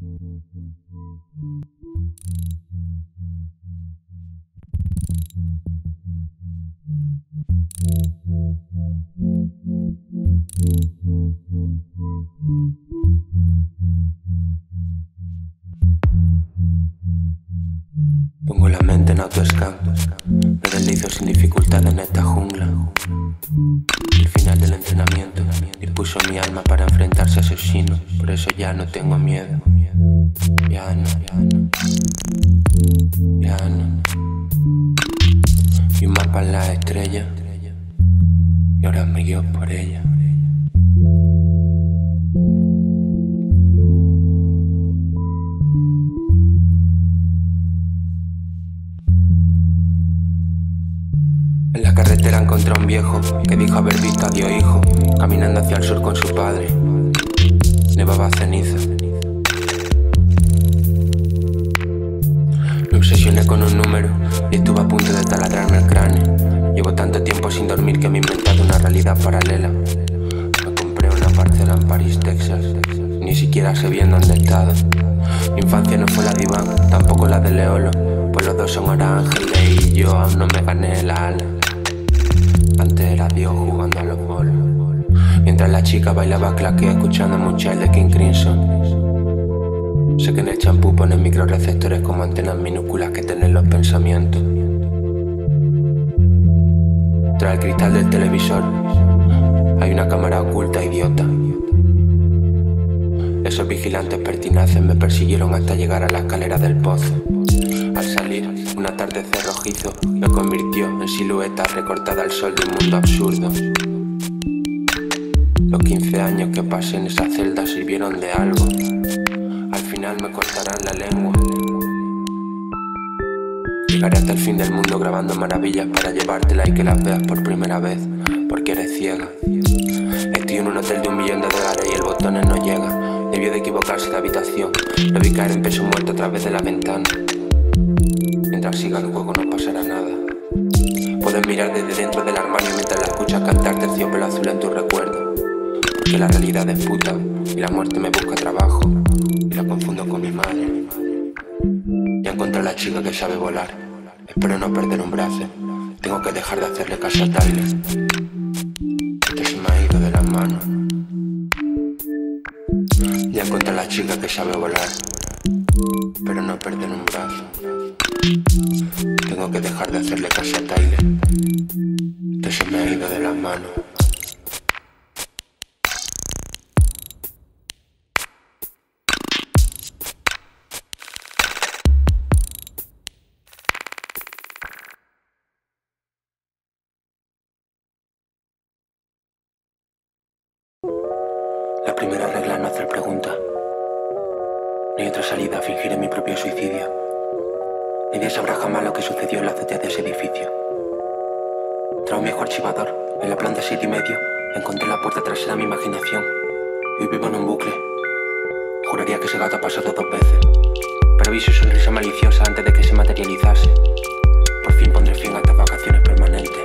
Pongo la mente en autoscan, me deslizo sin dificultad en esta jungla. El final del entrenamiento dispuso mi alma para enfrentarse a asesinos. Por eso ya no tengo miedo. Ya no. Vi un mapa en las estrellas y ahora me guío por ella. En la carretera encontré a un viejo que dijo haber visto a Dios hijo caminando hacia el sur con su padre. Nevaba ceniza. Me obsesioné con un número y estuve a punto de taladrarme el cráneo. Llevo tanto tiempo sin dormir que me he inventado una realidad paralela. Me compré una parcela en París, Texas. Ni siquiera sé bien dónde he estado. Mi infancia no fue la de Iván, tampoco la de Leolo, pues los dos son ahora ángeles y yo aún no me gané la ala. Antes era Dios jugando a los bolos, mientras la chica bailaba claqué escuchando mucho el de King Crimson. Sé que en el champú ponen microreceptores como antenas minúsculas que tienen los pensamientos. Tras el cristal del televisor hay una cámara oculta idiota. Esos vigilantes pertinaces me persiguieron hasta llegar a la escalera del pozo. Al salir, un atardecer rojizo me convirtió en silueta recortada al sol de un mundo absurdo. Los 15 años que pasé en esa celda sirvieron de algo. Al final me cortarán la lengua. Llegaré hasta el fin del mundo grabando maravillas para llevártelas y que las veas por primera vez, porque eres ciega. Estoy en un hotel de $1 millón y el botón no llega. Debió de equivocarse de habitación. Lo vi caer en peso muerto a través de la ventana. Mientras siga el juego no pasará nada. Puedes mirar desde dentro del armario mientras la escuchas cantar terciopelo azul en tu recuerdo. Porque la realidad es puta y la muerte me busca trabajo y la confundo con mi madre. Ya encontré a la chica que sabe volar. Espero no perder un brazo. Tengo que dejar de hacerle caso a Tyler. Esto se me ha ido de las manos. Ya encontré a la chica que sabe volar. Pero no perder un brazo. Tengo que dejar de hacerle caso a Tyler. Esto se me ha ido de las manos. La primera regla es no hacer preguntas. No hay otra salida a fingir en mi propio suicidio. Nadie sabrá jamás lo que sucedió en la azotea de ese edificio. Tras un viejo archivador, en la planta 7,5, encontré la puerta trasera a mi imaginación. Y hoy vivo en un bucle. Juraría que ese gato ha pasado 2 veces, pero vi su sonrisa maliciosa antes de que se materializase. Por fin pondré fin a estas vacaciones permanentes.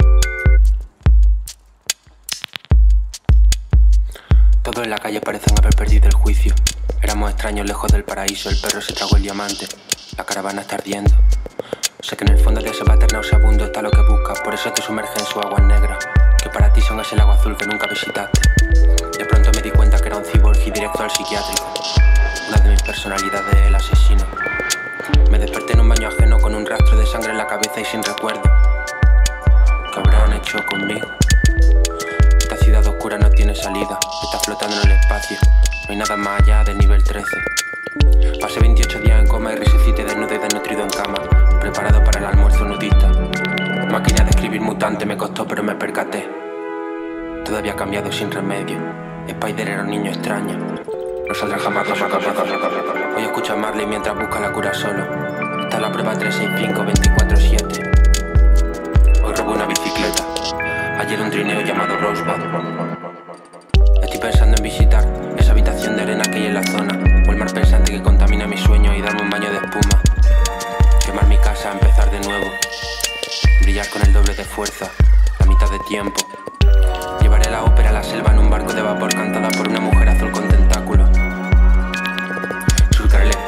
Todos en la calle parecen haber perdido el juicio. Éramos extraños lejos del paraíso, el perro se tragó el diamante. La caravana está ardiendo. Sé que en el fondo de ese váter nauseabundo está lo que buscas. Por eso te sumerges en sus aguas negras, que para ti son ese lago azul que nunca visitaste. De pronto me di cuenta que era un cyborg y directo al psiquiátrico. Una de mis personalidades es el asesino. Me desperté en un baño ajeno con un rastro de sangre en la cabeza y sin recuerdo. ¿Qué habrán hecho conmigo? Esta ciudad oscura no tiene salida. Está flotando en el espacio. No hay nada más allá del nivel 13. Pasé 28 días en coma y resucité desnudo y desnutrido en cama, preparado para el almuerzo nudista. Máquina de escribir mutante me costó, pero me percaté. Todo había cambiado sin remedio. Spider era un niño extraño. No saldrá jamás de su cabeza. Hoy escucho a Marley mientras busca la cura solo. Está en la prueba 365-24/7. Hoy robé una bicicleta. Ayer un trineo llamado Rosebud. Estoy pensando en visitar esa habitación de arena que hay en la zona, o el mar pensante que contamina mis sueños y darme un baño de espuma. Quemar mi casa, empezar de nuevo. Brillar con el doble de fuerza, la mitad de tiempo. Llevaré la ópera a la selva en un barco de vapor cantada por una mujer azul con tentáculos. Surcar el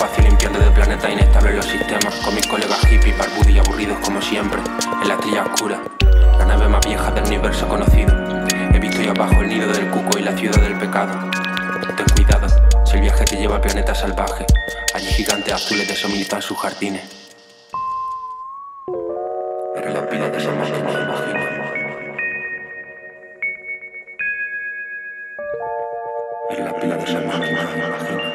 oscura, la nave más vieja del universo conocido. He visto ahí abajo el nido del cuco y la ciudad del pecado. Ten cuidado, si el viaje te lleva al planeta salvaje, allí gigantes azules deshominizan sus jardines. Eres la pila de esa máquina, imagino. Eres la pila de esa máquina, imagino.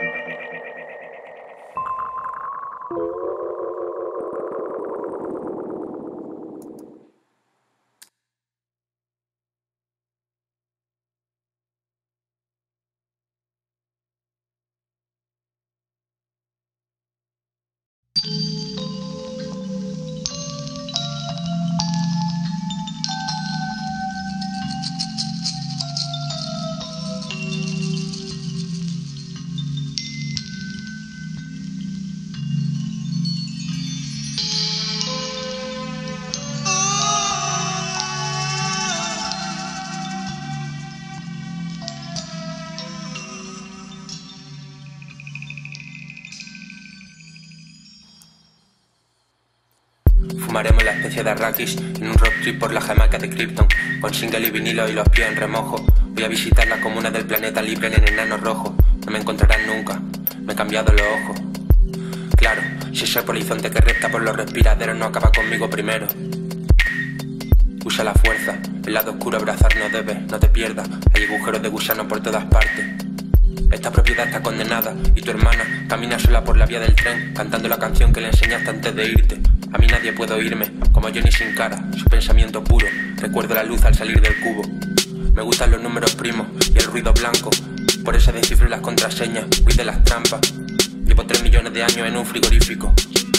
Fumaremos la especie de Arrakis en un road trip por la Jamaica de Krypton, con single y vinilo y los pies en remojo. Voy a visitar la comuna del planeta libre en el enano rojo. No me encontrarán nunca, me he cambiado los ojos. Claro, si ese polizonte que repta por los respiraderos no acaba conmigo primero. Usa la fuerza, el lado oscuro abrazar no debes, no te pierdas. Hay agujeros de gusano por todas partes. Esta propiedad está condenada y tu hermana camina sola por la vía del tren, cantando la canción que le enseñaste antes de irte. A mí nadie puede oírme, como Johnny sin cara, su pensamiento puro. Recuerdo la luz al salir del cubo. Me gustan los números primos y el ruido blanco, por eso descifro las contraseñas, huí de las trampas. Llevo 3 millones de años en un frigorífico.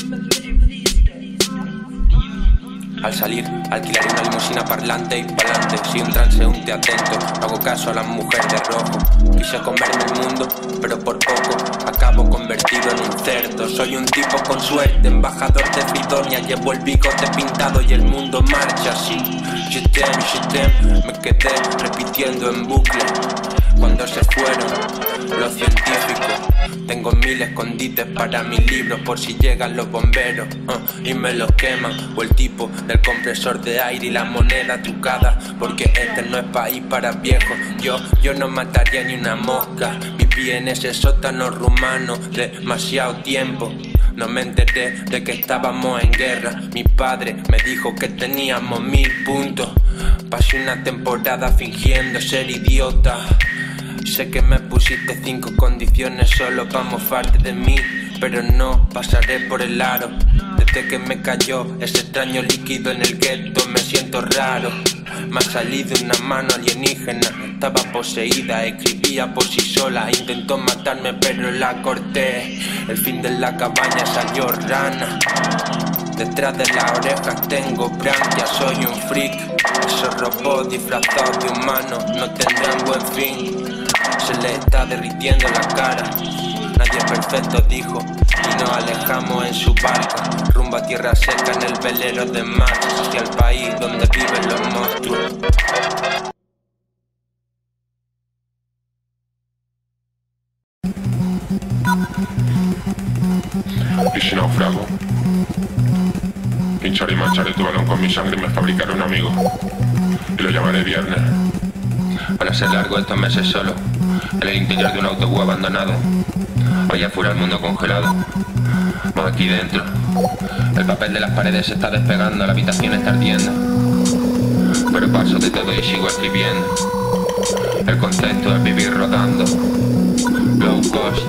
Al salir, alquilaré una limusina parlante y pa'lante. Soy un transeúnte atento, no hago caso a las mujeres de rojo. Quise comerme el mundo, pero por poco acabo convertido en un cerdo. Soy un tipo con suerte, embajador de Fridonia. Llevo el bigote pintado y el mundo marcha así. Je t'aime, me quedé repitiendo en bucle. Cuando se fueron los científicos, tengo 1000 escondites para mis libros por si llegan los bomberos y me los queman. O el tipo del compresor de aire y la moneda trucada, porque este no es país para viejos. Yo no mataría ni una mosca. Viví en ese sótano rumano demasiado tiempo. No me enteré de que estábamos en guerra. Mi padre me dijo que teníamos 1000 puntos. Pasé una temporada fingiendo ser idiota. Sé que me pusiste 5 condiciones solo para mofarte de mí, pero no pasaré por el aro. Desde que me cayó ese extraño líquido en el gueto me siento raro. Me ha salido una mano alienígena, estaba poseída, escribía por sí sola. Intentó matarme pero la corté. El fin de la cabaña salió rana. Detrás de las orejas tengo branquias, soy un freak. Esos robots disfrazados de humanos no tendrán buen fin. Se le está derritiendo la cara. Nadie es perfecto, dijo, y nos alejamos en su barca, rumbo a tierra seca en el velero de mar, hacia el país donde viven los monstruos. Y si naufrago, pincharé y mancharé tu balón con mi sangre y me fabricaré un amigo. Y lo llamaré Viernes. Van a ser largos estos meses solo, en el interior de un autobús abandonado. Allá fuera el mundo congelado, más aquí dentro. El papel de las paredes se está despegando, la habitación está ardiendo. Pero paso de todo y sigo escribiendo. El concepto es vivir rodando. Low cost.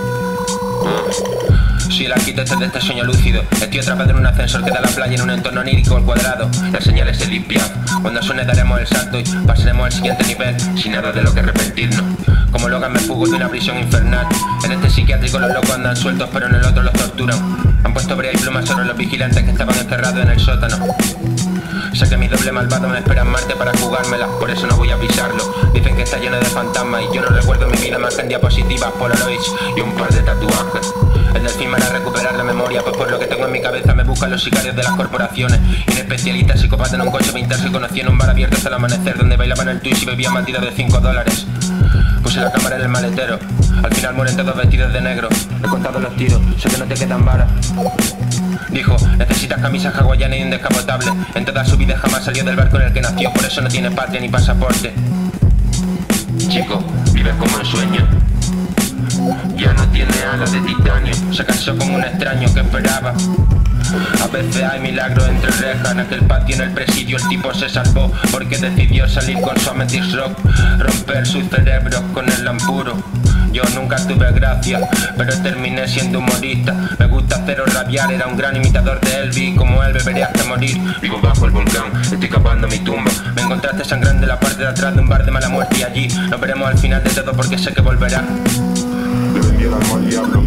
Soy el arquitecto de este sueño lúcido. Estoy atrapado en un ascensor que da a la playa en un entorno onírico al cuadrado. La señal es el limpiar. Cuando suene daremos el salto y pasaremos al siguiente nivel, sin nada de lo que arrepentirnos. Como Logan me fugo de una prisión infernal. En este psiquiátrico los locos andan sueltos, pero en el otro los torturan. Han puesto brea y plumas sobre los vigilantes que estaban encerrados en el sótano. Sé que mi doble malvado me espera en Marte para jugármela, por eso no voy a pisarlo. Dicen que está lleno de fantasmas y yo no recuerdo mi vida más que en diapositivas, polaroids y un par de tatuajes. El delfín me hará recuperar la memoria, pues por lo que tengo en mi cabeza me buscan los sicarios de las corporaciones. Y un especialista psicópata en un coche vintage que conocí en un bar abierto hasta el amanecer, donde bailaban el twist y bebían batidos de $5. Puse la cámara en el maletero, Al final mueren todos vestidos de negro. He contado los tiros, sé que no te quedan balas. Dijo, necesitas camisas hawaianas y un descapotable. En toda su vida jamás salió del barco en el que nació, por eso no tiene patria ni pasaporte. Chico, vives como un sueño. Ya no tiene alas de titanio. Se casó con un extraño que esperaba. A veces hay milagros entre rejas. En aquel patio en el presidio el tipo se salvó porque decidió salir con su Amethyst Rock, romper sus cerebros con el lampuro. Yo nunca tuve gracia, pero terminé siendo humorista. Me gusta haceros rabiar, era un gran imitador de Elvis. Como él beberé hasta morir. Vivo bajo el volcán, estoy cavando mi tumba. Me encontraste sangrando en la parte de atrás de un bar de mala muerte y allí nos veremos al final de todo porque sé que volverá. Le vendí el alma al diablo.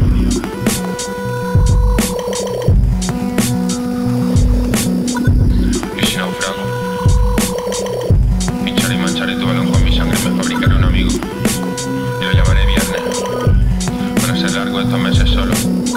Y si naufrago, pincharé y mancharé tu balón con mi sangre. Me fabricaré un amigo y lo llamaré viernes. Para ser largo estos meses solo.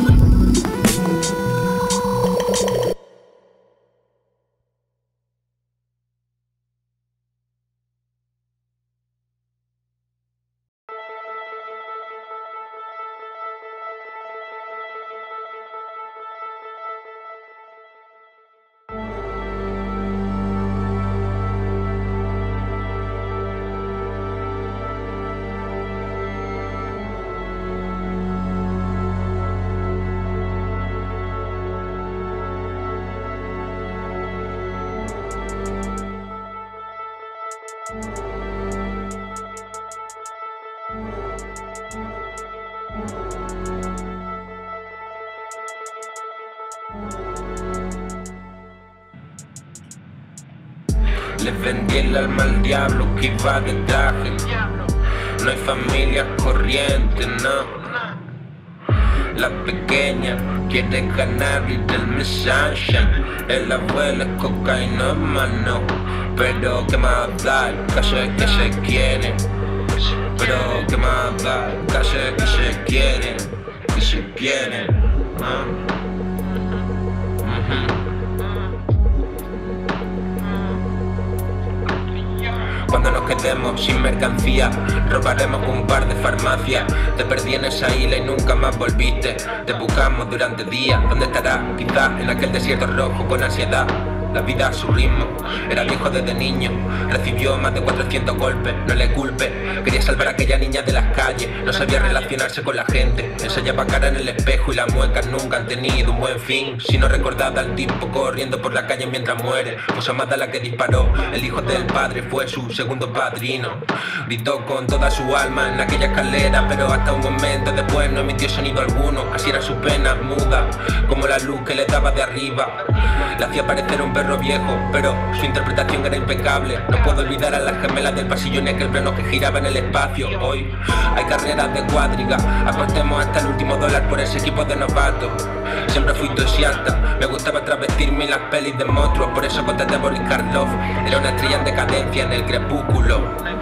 Les vendí el alma al diablo que iba de traje. No hay familia corriente, no. La pequeña quiere ganar Little Sunshine. El abuelo es cocaína, mano. Pero qué más da, el caso es que se quieren. Pero qué más da, el caso es que se quieren. Que se quieren, ¿no? Cuando nos quedemos sin mercancía, robaremos un par de farmacias. Te perdí en esa isla y nunca más volviste. Te buscamos durante días, ¿dónde estarás? Quizás en aquel desierto rojo con ansiedad. La vida a su ritmo, era viejo desde niño. Recibió más de 400 golpes, no le culpe. Quería salvar a aquella niña de las calles. No sabía relacionarse con la gente. Ensayaba cara en el espejo y las muecas nunca han tenido un buen fin. Si no recordaba al tipo corriendo por la calle mientras muere. Pues Amada la que disparó, el hijo del padre fue su segundo padrino. Gritó con toda su alma en aquella escalera, pero hasta un momento después no emitió sonido alguno. Así era su pena, muda, como la luz que le daba de arriba. Le hacía parecer un perro viejo, pero su interpretación era impecable. No puedo olvidar a las gemelas del pasillo en aquel plano que giraba en el espacio. Hoy hay carreras de cuadriga, apostemos hasta el último dólar por ese equipo de novatos. Siempre fui entusiasta, me gustaba travestirme en las pelis de monstruos. Por eso contraté a Boris Karloff, era una estrella en decadencia en el crepúsculo.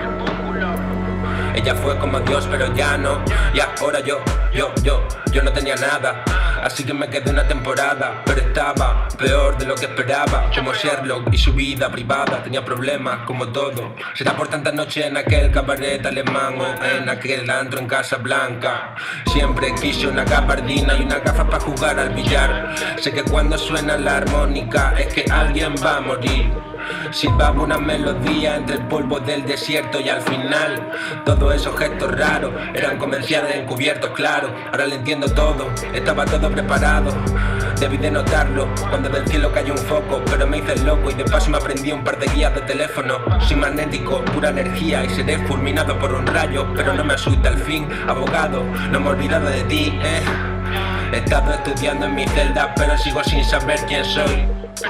Ella fue como Dios, pero ya no. Y ahora yo no tenía nada. Así que me quedé una temporada, pero estaba peor de lo que esperaba. Como Sherlock y su vida privada. Tenía problemas como todo. Será por tantas noches en aquel cabaret alemán o en aquel antro en Casablanca. Siempre quise una gabardina y una gafa para jugar al billar. Sé que cuando suena la armónica es que alguien va a morir. Silbaba una melodía entre el polvo del desierto y al final todos esos gestos raros eran comerciales encubiertos, claro. Ahora lo entiendo todo, estaba todo preparado. Debí de notarlo cuando del cielo cayó un foco, pero me hice loco y de paso me aprendí un par de guías de teléfono. Soy magnético, pura energía y seré fulminado por un rayo, pero no me asusta al fin, abogado, no me he olvidado de ti, He estado estudiando en mi celda, pero sigo sin saber quién soy.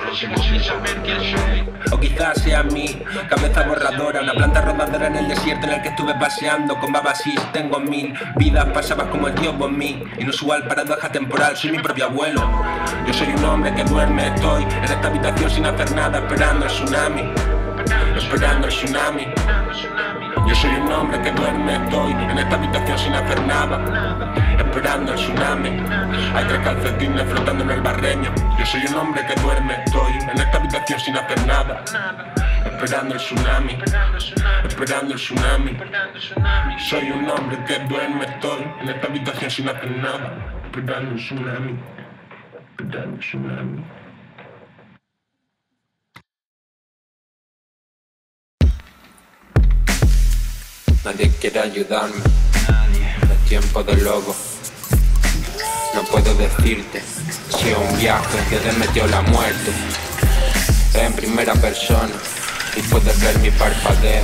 O quizás sea mi cabeza borradora, una planta rodadora en el desierto en el que estuve paseando con Babasís. Tengo 1000 vidas, pasabas como el tío por mí. Inusual paradoja temporal, soy mi propio abuelo. Yo soy un hombre que duerme, estoy en esta habitación sin hacer nada, esperando el tsunami. Esperando el tsunami. Yo soy un hombre que duerme, estoy en esta habitación sin hacer nada, esperando el tsunami. Hay 3 calcetines flotando en el barreño. Yo soy un hombre que duerme, estoy en esta habitación sin hacer nada, esperando el tsunami, esperando el tsunami. Soy un hombre que duerme, estoy en esta habitación sin hacer nada, esperando el tsunami, esperando el tsunami. Nadie quiere ayudarme, es tiempo de lobo. No puedo decirte si es un viaje que te metió la muerte. Es en primera persona y puedes ver mi parpadeo.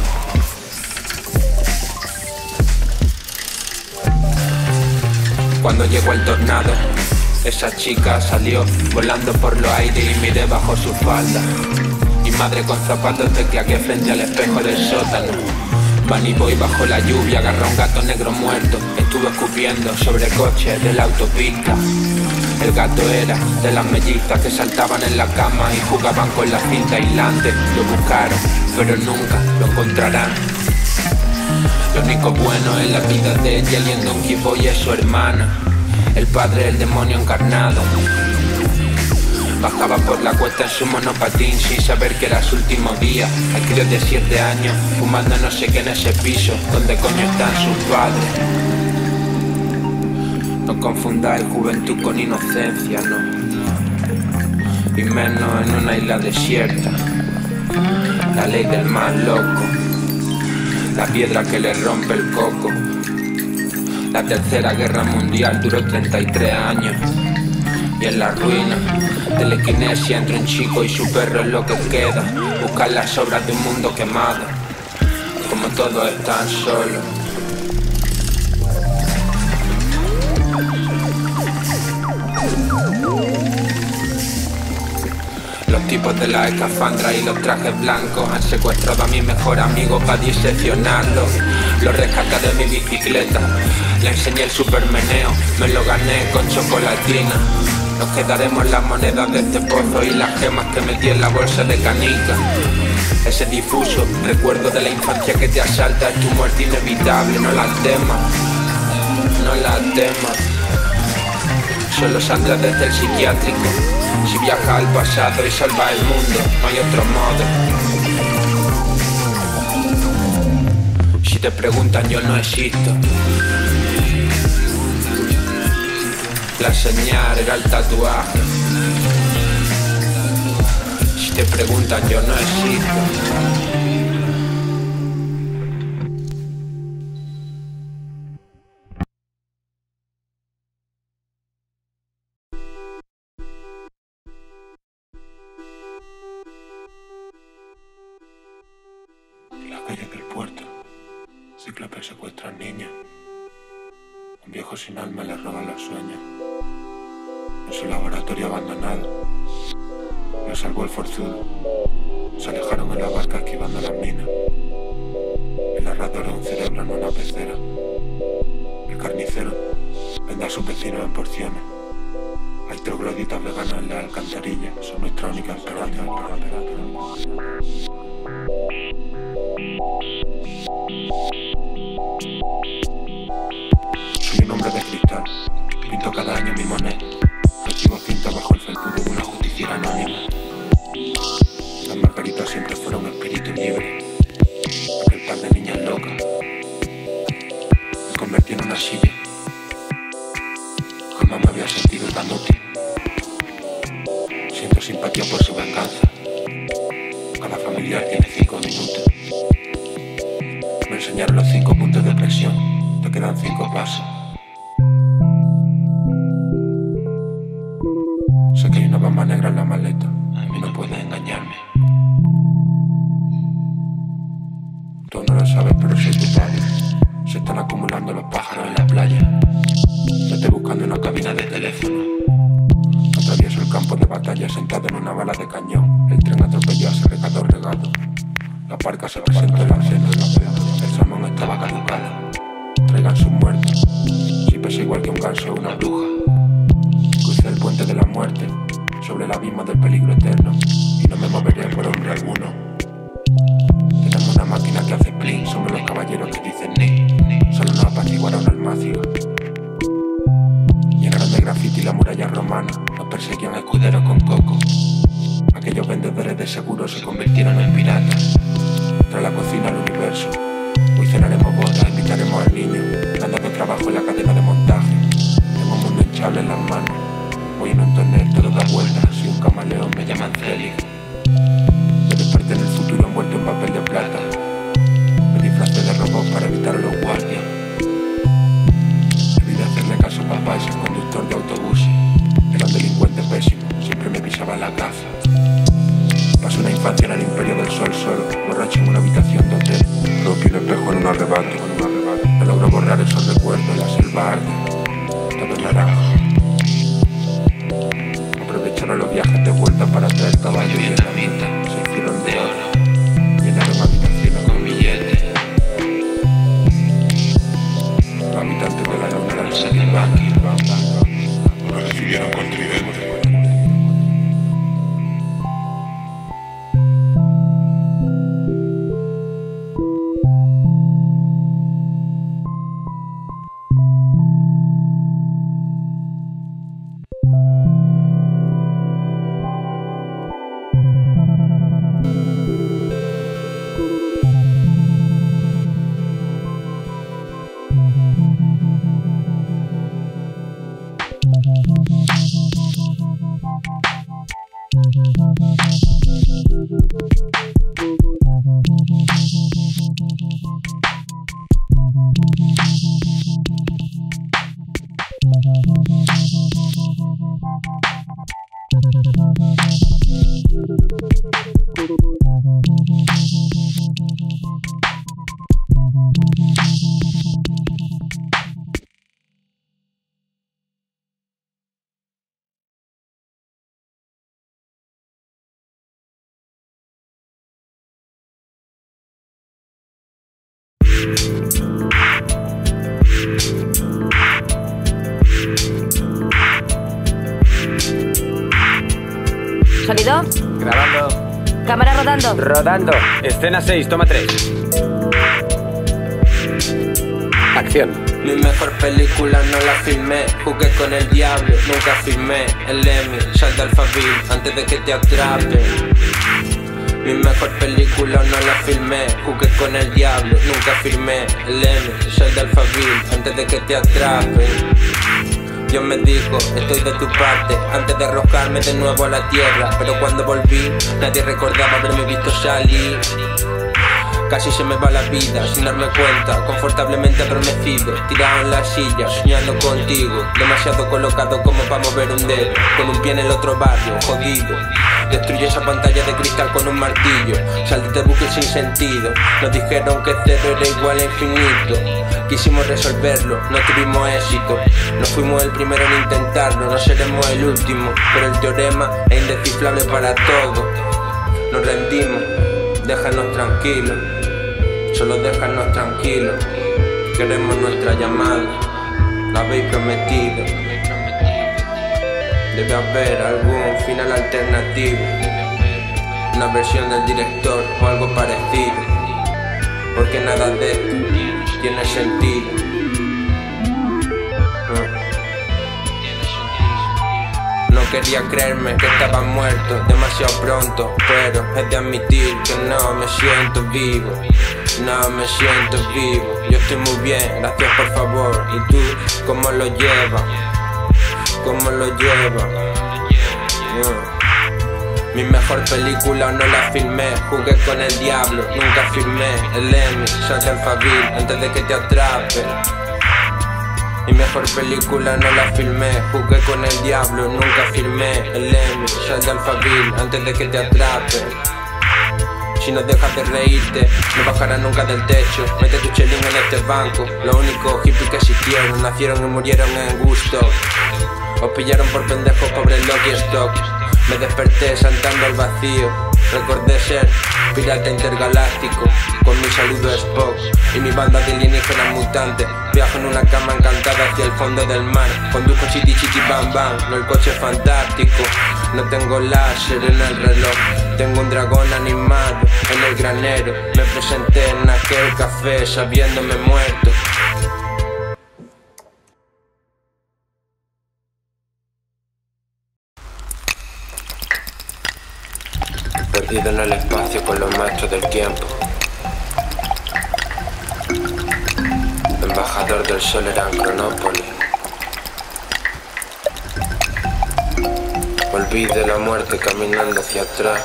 Cuando llegó el tornado, esa chica salió volando por los aires y miré bajo su falda. Mi madre con zapatos de claqué frente al espejo del sótano. Bunny Boy bajo la lluvia agarró un gato negro muerto. Estuvo escupiendo sobre coches de la autopista. El gato era de las mellizas que saltaban en la cama y jugaban con la cinta aislante. Lo buscaron, pero nunca lo encontrarán. Lo único bueno en la vida de ella y en Donkey Boy es su hermana. El padre, el demonio encarnado. Bajaba por la cuesta en su monopatín sin saber que era su último día. El crío de 7 años, fumando no sé qué en ese piso. ¿Dónde coño están sus padres? No confundáis juventud con inocencia, no. Y menos en una isla desierta. La ley del más loco. La piedra que le rompe el coco. La tercera guerra mundial duró 33 años. Y en la ruina de la equinesia entre un chico y su perro es lo que queda. Buscar las obras de un mundo quemado. Como todos están solos. Los tipos de la escafandra y los trajes blancos han secuestrado a mi mejor amigo para diseccionarlo. Lo rescaté de mi bicicleta, le enseñé el supermeneo, me lo gané con chocolatina. Nos quedaremos las monedas de este pozo y las gemas que metí en la bolsa de canica. Ese difuso recuerdo de la infancia que te asalta es tu muerte inevitable. No la temas, no la temas. Solo saldrás desde el psiquiátrico si viajas al pasado y salvas el mundo. No hay otro modo. Si te preguntan yo no existo. La señal era el tatuaje. Si te preguntan yo no existo. En las calles del puerto, cíclopes secuestran niñas. Un viejo sin alma le roba los sueños. En su laboratorio abandonado, lo salvó el forzudo. Se alejaron en la barca esquivando las minas. El narrador es un cerebro en una pecera. El carnicero vende a sus vecinos en porciones. Hay trogloditas veganas en la alcantarilla. Son nuestra única esperanza. Soy un hombre de cristal. Pinto cada año mi moneda. Recibo cinta bajo el felpudo de una justiciera anónima. Las margaritas siempre fueron espíritu libre. Aquel par de niñas locas me convertí en una silla. Jamás me había sentido tan útil. Siento simpatía por su venganza. Cada familiar tiene 5 minutos. Me enseñaron los 5 puntos de presión. Te quedan 5 pasos. Sé que hay una bamba negra en la maleta. A mí no puedes engañarme. Tú no lo sabes, pero soy tu padre. Se están acumulando los pájaros en la playa. Me estoy buscando una cabina de teléfono. Atravieso el campo de batalla sentado en una bala de cañón. El tren atropelló a ese recador regado. La parca se presentó en la cena. El salmón estaba caducado. Traigan sus muertos. Si pesa igual que un ganso o una bruja. Crucé el puente de la muerte sobre el abismo del peligro eterno y no me moveré por hombre alguno. Tenemos una máquina que hace plin. Somos los caballeros que dicen ni. Solo nos apaciguaron al macio. Llenaron de grafiti la muralla romana. Nos perseguían escuderos con coco. Aquellos vendedores de seguros se convirtieron en piratas. me llaman Celi. Me desperté en el futuro envuelto en papel de plata. Me disfrazé de robot para evitar a los guardias. Debí de hacerle caso a papá, ese conductor de autobús. Era un delincuente pésimo, siempre me pisaba la gafa. Pasé una infancia en el imperio del sol solo, borracho en una habitación de hotel. Rompí un espejo en un arrebato. No logro borrar esos recuerdos, la selva arde, todo es naranja. Aprovecharon los viajes de vuelta para traer caballos y herramientas. Se hicieron de oro, llenaron habitaciones con billetes. Los habitantes de la luna eran salivanas. Lo recibieron con tridente. ¿Sonido? Grabando. ¿Cámara rodando? Rodando. Escena 6, toma 3. Acción. Mi mejor película no la filmé, jugué con el diablo, nunca firmé. El Emmy, sal de Alphaville antes de que te atrapen. Mi mejor película no la filmé, jugué con el diablo, nunca firmé. El Emmy, sal de Alphaville antes de que te atrapen. Dios me dijo, estoy de tu parte, antes de arrojarme de nuevo a la tierra. Pero cuando volví, nadie recordaba haberme visto salir. Casi se me va la vida, sin darme cuenta, confortablemente adormecido, tirado en la silla, soñando contigo. Demasiado colocado como para mover un dedo, con un pie en el otro barrio, jodido. Destruye esa pantalla de cristal con un martillo. Sal de este bucle sin sentido. Nos dijeron que cero era igual a infinito. Quisimos resolverlo, no tuvimos éxito. No fuimos el primero en intentarlo, no seremos el último. Pero el teorema es indescifrable para todos. Nos rendimos, déjanos tranquilos. Solo déjanos tranquilos. Queremos nuestra llamada, la habéis prometido. Debe haber algún final alternativo, una versión del director o algo parecido, porque nada de esto tiene sentido. No quería creerme que estaba muerto demasiado pronto, pero es de admitir que no me siento vivo. No me siento vivo. Yo estoy muy bien, gracias por favor. ¿Y tú cómo lo llevas? ¿Cómo lo llevas? Mi mejor película no la filmé, jugué con el diablo, nunca firmé. El Emmy, sal de Alphaville antes de que te atrapen. Mi mejor película no la filmé, jugué con el diablo, nunca firmé. El Emmy, sal de Alphaville antes de que te atrapen. Si no dejas de reírte, no bajarás nunca del techo. Mete tu chelín en este banco. Los únicos hippies que existieron nacieron y murieron en gusto. Os pillaron por pendejos, pobre Loki Stock. Me desperté saltando al vacío. Recordé ser pirata intergaláctico, con mi saludo Spock y mi banda de alienígenas mutantes. Viajo en una cama encantada hacia el fondo del mar. Conduzco chiti chiti bam bam, no el coche fantástico. No tengo láser en el reloj, tengo un dragón animado en el granero. Me presenté en aquel café sabiéndome muerto. Perdido en el espacio con los maestros del tiempo. Embajador del sol era en Cronópolis. Volví de la muerte caminando hacia atrás.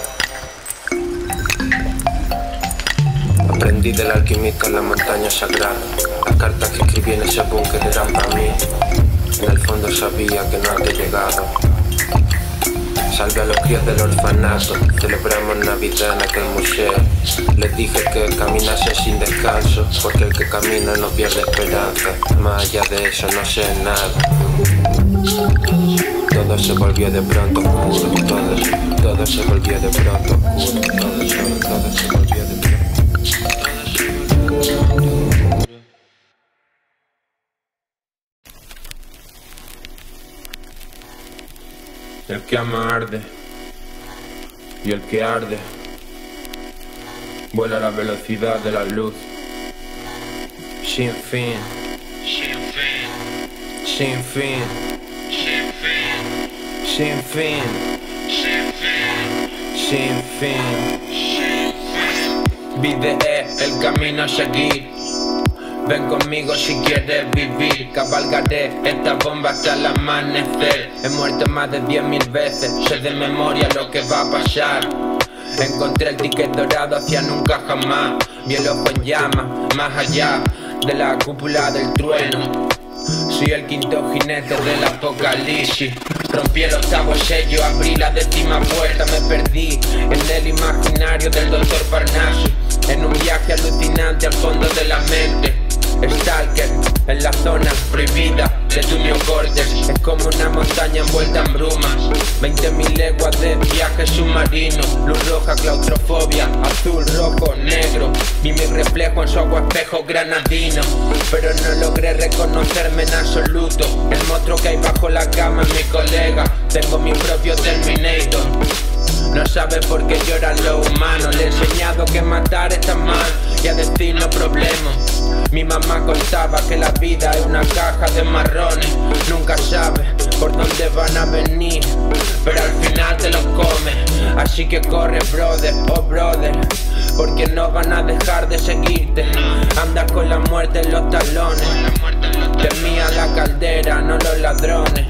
Aprendí del alquimista en la montaña sagrada. Las cartas que escribí en ese búnker eran para mí. En el fondo sabía que no había llegado. Salve a los críos del orfanato. Celebramos Navidad en aquel museo. Les dije que caminasen sin descanso, porque el que camina no pierde esperanza. Más allá de eso no sé nada. Todo se volvió de pronto oscuro. Todo se volvió de pronto oscuro. Todo se volvió de pronto. El que ama arde, y el que arde vuela a la velocidad de la luz. Sin fin, sin fin, sin fin, sin fin, sin fin, sin fin, sin fin. Vida es el camino a seguir. Ven conmigo si quieres vivir. Cabalgaré esta bomba hasta el amanecer. He muerto más de 10.000 veces. Sé de memoria lo que va a pasar. Encontré el ticket dorado hacia nunca jamás. Vi el ojo en llamas, más allá de la cúpula del trueno. Soy el quinto jinete del apocalipsis. Rompí el octavo sello, abrí la 10ª puerta. Me perdí en el imaginario del Dr. Parnassus, en un viaje alucinante al fondo de la mente. Stalker, en la zona prohibida de tu neocortes. Es como una montaña envuelta en brumas. 20.000 leguas de viaje submarino. Luz roja, claustrofobia, azul, rojo, negro. Vi mi reflejo en su agua espejo granadino, pero no logré reconocerme en absoluto. El monstruo que hay bajo la cama es mi colega. Tengo mi propio Terminator. No sabe por qué lloran los humanos. Le he enseñado que matar está mal y a decir no problema. Mi mamá contaba que la vida es una caja de marrones. Nunca sabes por dónde van a venir, pero al final te los comes. Así que corre, brother, oh brother, porque no van a dejar de seguirte. Andas con la muerte en los talones. Temía la caldera, no los ladrones.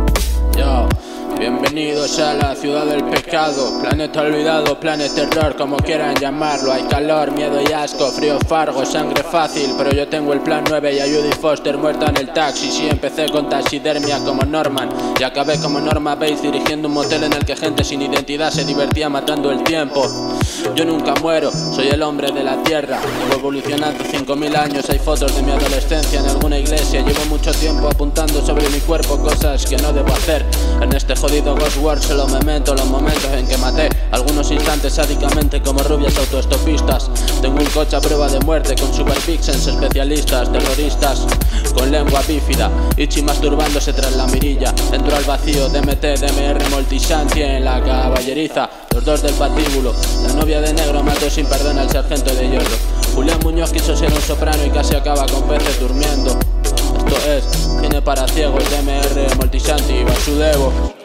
Yo. Bienvenidos a la ciudad del pecado, planeta olvidado, planet terror, como quieran llamarlo. Hay calor, miedo y asco, frío fargo, sangre fácil, pero yo tengo el plan 9 y a Judy Foster muerta en el taxi. Sí, empecé con taxidermia como Norman y acabé como Norma Bates dirigiendo un motel en el que gente sin identidad se divertía matando el tiempo. Yo nunca muero, soy el hombre de la tierra. Llevo evolucionando 5.000 años, hay fotos de mi adolescencia en alguna iglesia. Llevo mucho tiempo apuntando sobre mi cuerpo cosas que no debo hacer. En este jodido Ghost World solo me meto los momentos en que maté algunos instantes sádicamente como rubias autoestopistas. Tengo un coche a prueba de muerte con super vixens, especialistas, terroristas con lengua bífida, Ichi masturbándose tras la mirilla. Entro al vacío, DMT, DMR, Moltisanti en la caballeriza. Los dos del patíbulo, la novia de negro mató sin perdón al sargento de hierro. Julián Muñoz quiso ser un soprano y casi acaba con peces durmiendo. Esto es cine para ciegos, DMR, Moltisanti, Vasudevo.